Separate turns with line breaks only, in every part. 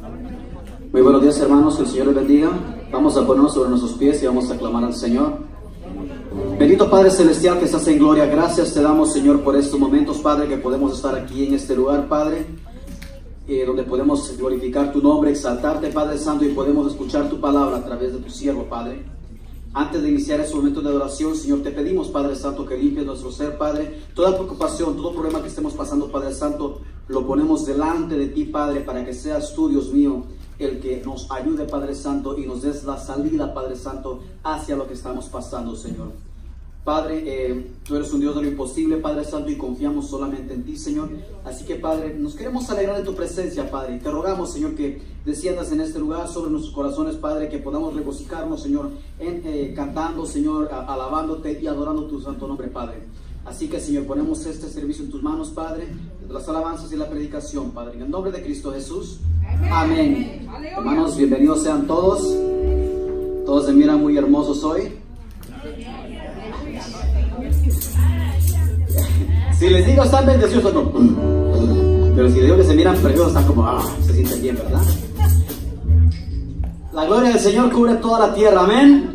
Muy buenos días, hermanos, que el Señor les bendiga. Vamos a ponernos sobre nuestros pies y vamos a clamar al Señor. Bendito Padre Celestial que estás en gloria, gracias te damos, Señor, por estos momentos, Padre, que podemos estar aquí en este lugar, Padre, donde podemos glorificar tu nombre, exaltarte, Padre Santo, y podemos escuchar tu palabra a través de tu siervo, Padre. Antes de iniciar ese momento de adoración, Señor, te pedimos, Padre Santo, que limpies nuestro ser, Padre. Toda preocupación, todo problema que estemos pasando, Padre Santo, lo ponemos delante de ti, Padre, para que seas tú, Dios mío, el que nos ayude, Padre Santo, y nos des la salida, Padre Santo, hacia lo que estamos pasando, Señor. Padre, tú eres un Dios de lo imposible, Padre Santo, y confiamos solamente en ti, Señor. Así que, Padre, nos queremos alegrar de tu presencia, Padre. Te rogamos, Señor, que desciendas en este lugar sobre nuestros corazones, Padre, que podamos regocijarnos, Señor, cantando, Señor, alabándote y adorando tu santo nombre, Padre. Así que, Señor, ponemos este servicio en tus manos, Padre, las alabanzas y la predicación, Padre. En el nombre de Cristo Jesús. Amén. Amén. Hermanos, bienvenidos sean todos. Todos se miran muy hermosos hoy. Si les digo están bendecidos, no. Pero si les digo que se miran preciosos, están como, se sienten bien, ¿verdad? La gloria del Señor cubre toda la tierra, amén.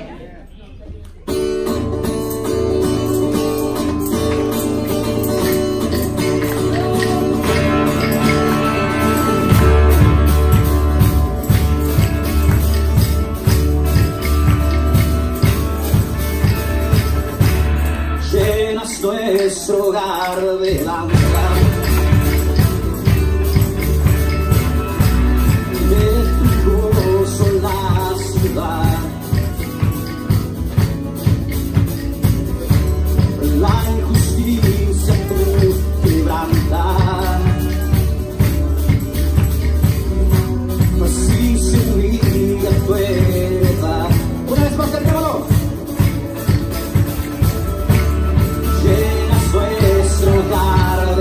Nuestro hogar de lanza de tu gozo la ciudad, la injusticia tú quebrantar, así se humilla tu verdad. Una vez más, hermano. Nuestro hogar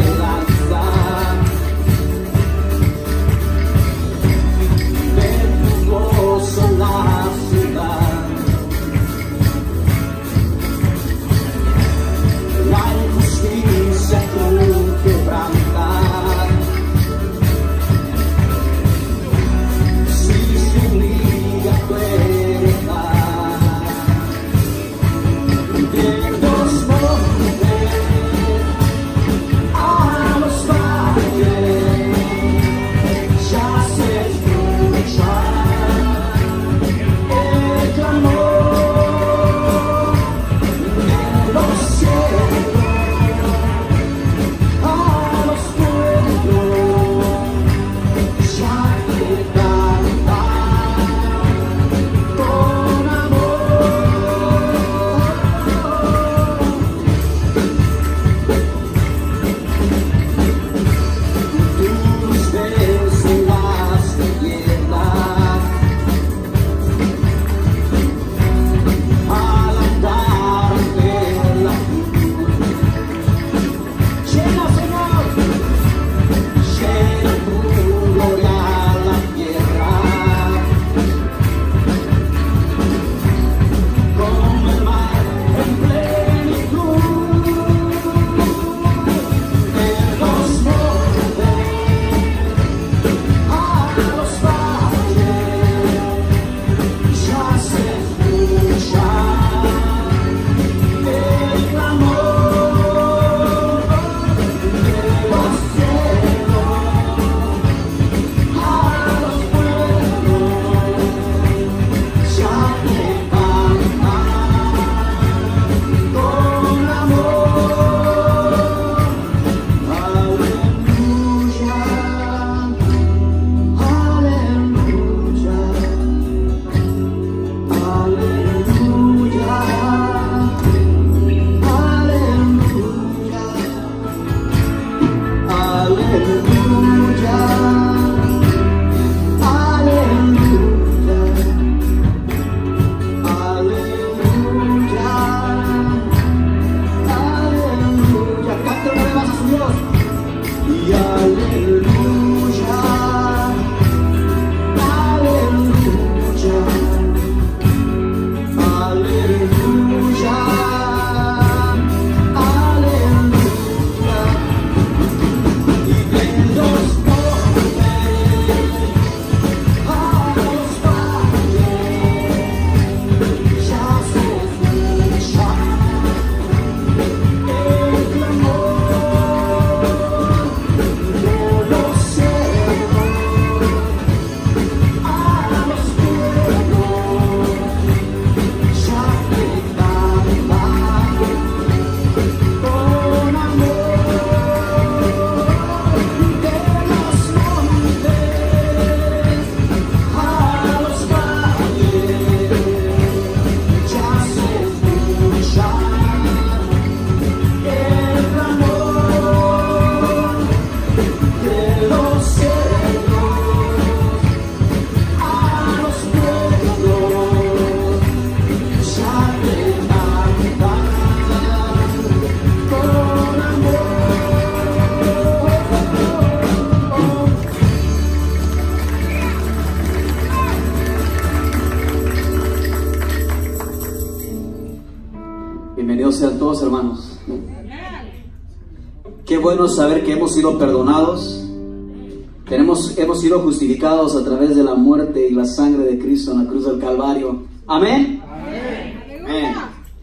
todos, hermanos. Qué bueno saber que hemos sido perdonados. Hemos sido justificados a través de la muerte y la sangre de Cristo en la cruz del Calvario. Amén. Amén. Amén.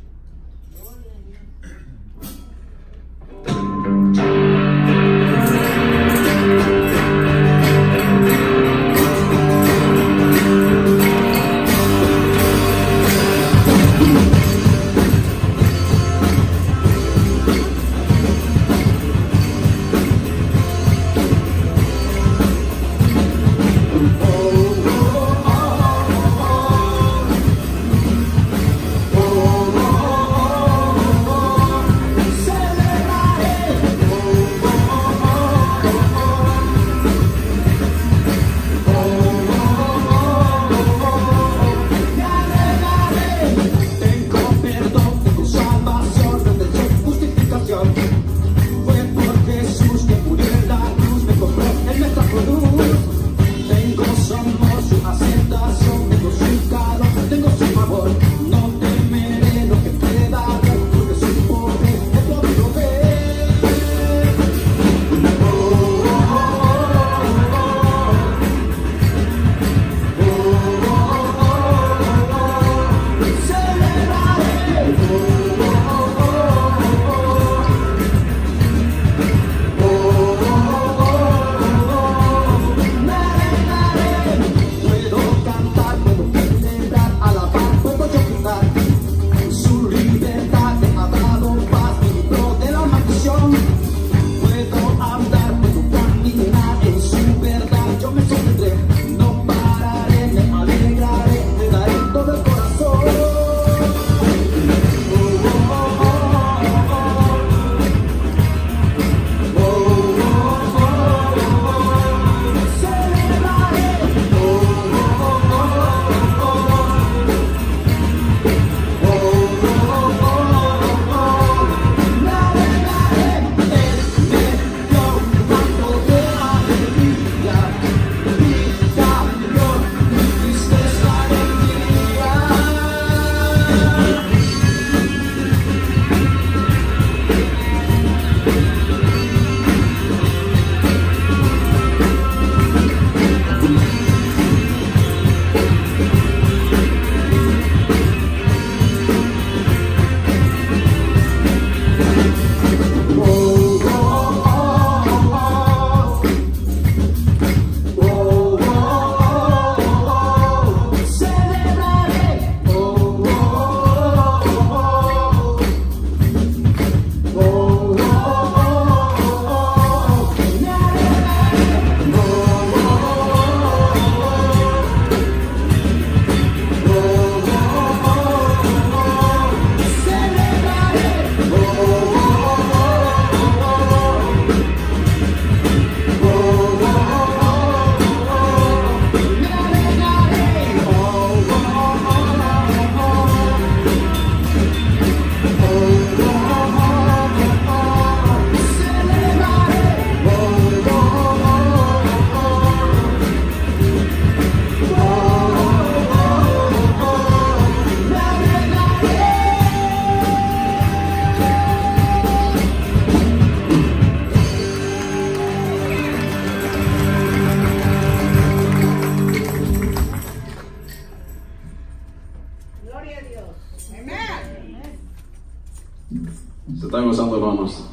Se están gozando, hermanos.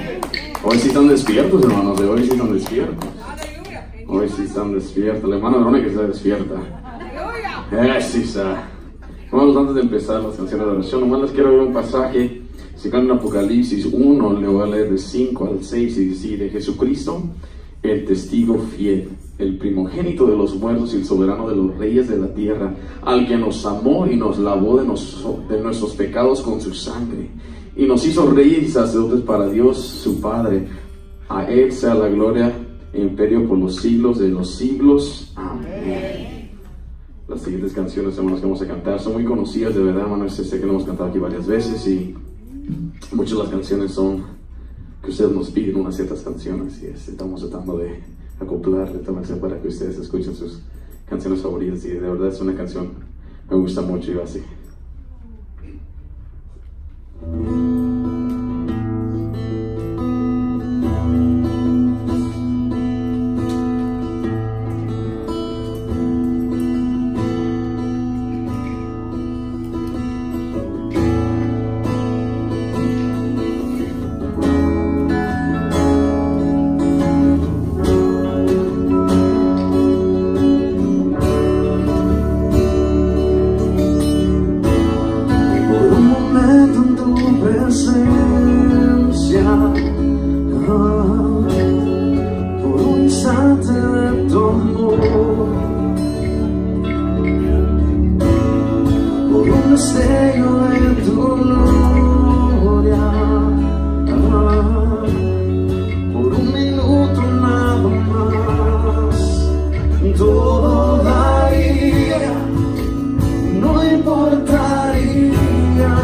Hoy sí están despiertos, hermanos. De hoy sí están despiertos. Hoy sí están despiertos. La hermana Verónica está despierta. Sí está. Hermanos, antes de empezar las canciones de oración, nomás les quiero ver un pasaje. Si van en Apocalipsis 1, le voy a leer de 5 al 6 y dice: de Jesucristo, el testigo fiel, el primogénito de los muertos y el soberano de los reyes de la tierra, al que nos amó y nos lavó de nuestros pecados con su sangre, y nos hizo reyes y sacerdotes para Dios su Padre. A Él sea la gloria e imperio por los siglos de los siglos. Amén. Las siguientes canciones, hermanos, que vamos a cantar son muy conocidas, de verdad, hermanos. Sé que lo hemos cantado aquí varias veces y muchas de las canciones son que ustedes nos piden, unas ciertas canciones, y estamos tratando de acoplarle también para que ustedes escuchen sus canciones favoritas, y de verdad es una canción que me gusta mucho y va así.
todo daría, no importaría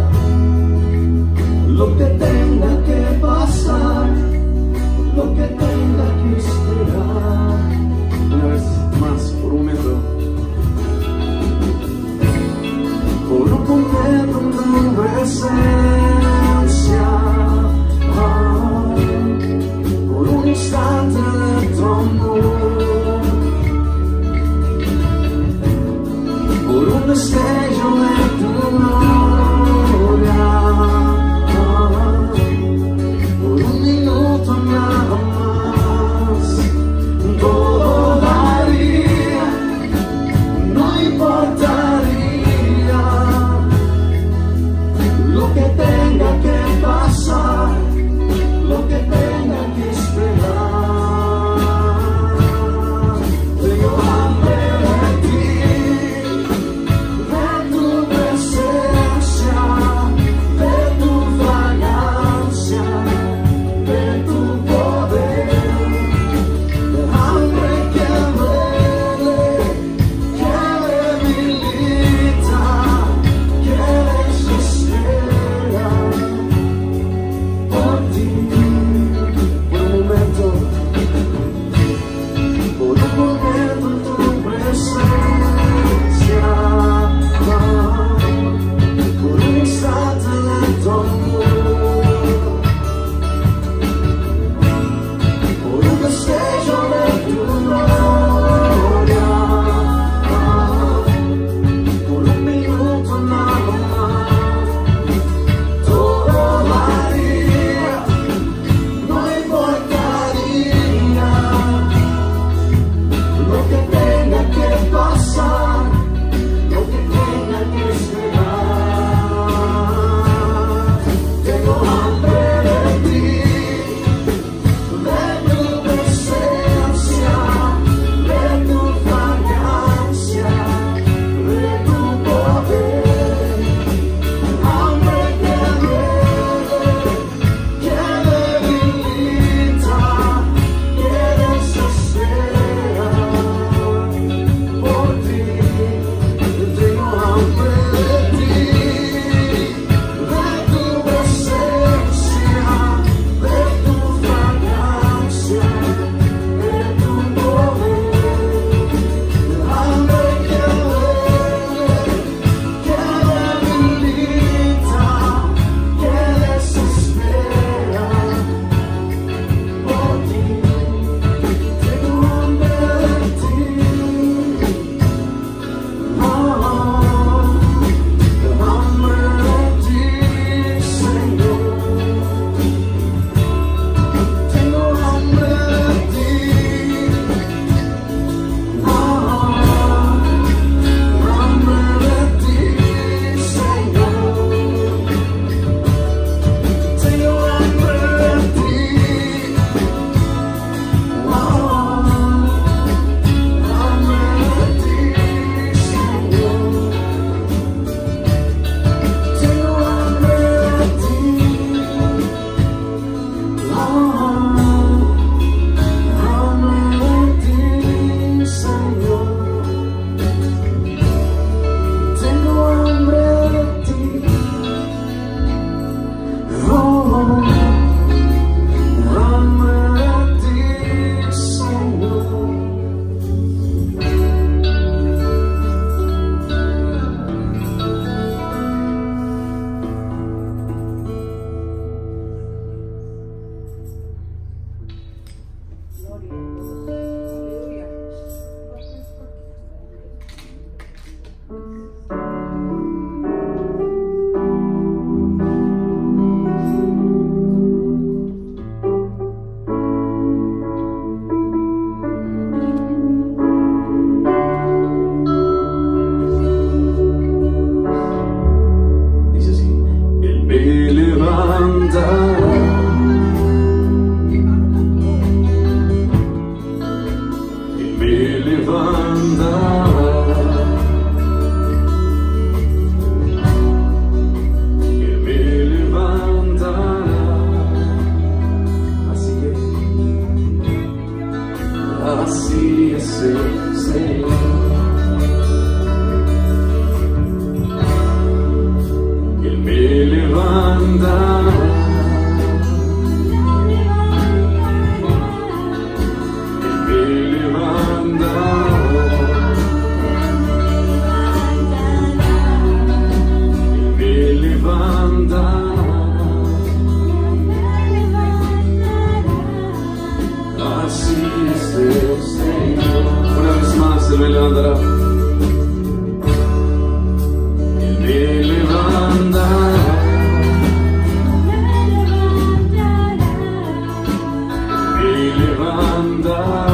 lo que tenga que pasar, lo que tenga que esperar.
Una vez más, por un momento.
Por un momento en tu presencia, por un instante de tu amor, por un destello de tu gloria, por un minuto nada más, todo daría, no importaría lo que tenga que pasar, lo que tenga que esperar. Tengo hambre de ti, de tu
me levantará. Él me levantará. Él me levantará.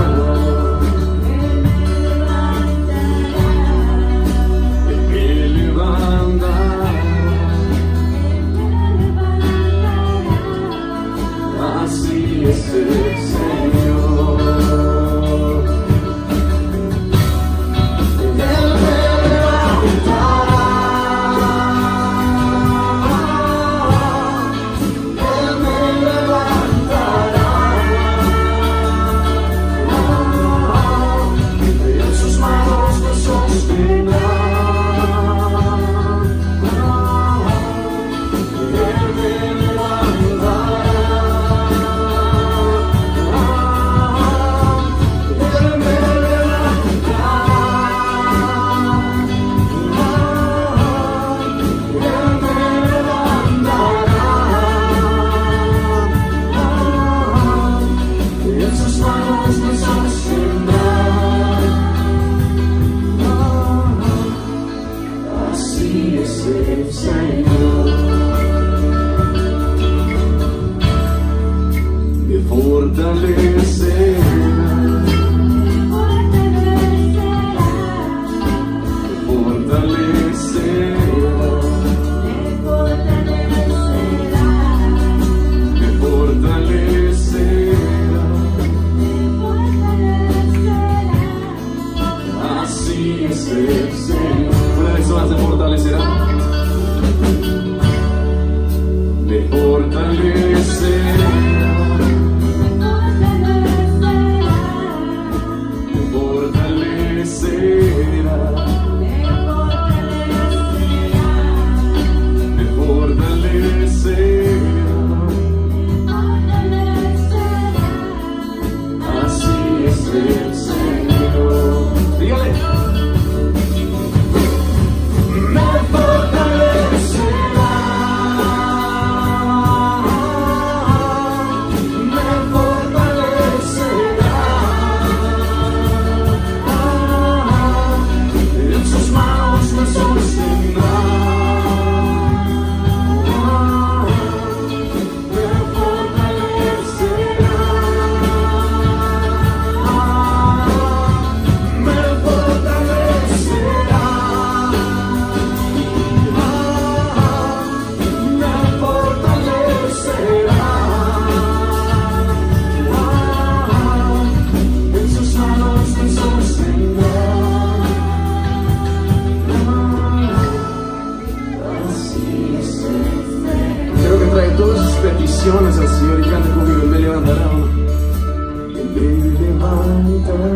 Al Señor y cante conmigo. Él me levantará. Él me levantará.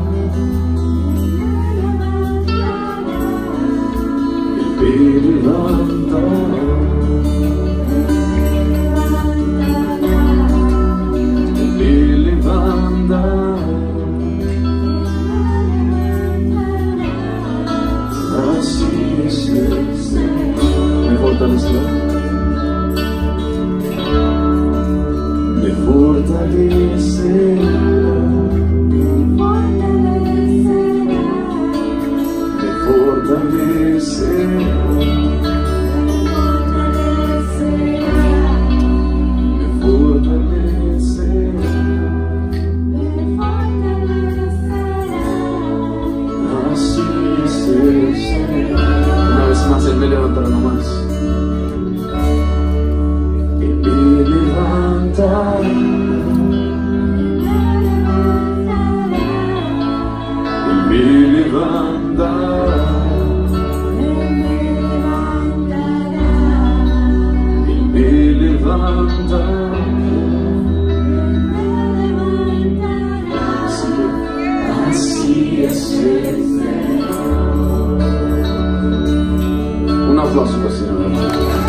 Él me levantará. Él me levantará. Así es el Señor. Me fortalecerá. Me fortalecerá, me fortalecerá, me fortalecerá, así es el Señor. Una vez más, Él me levantará nomás. Él me levantará. Me levantará, Él me levantará, así es el Señor. Un aplauso, Señor.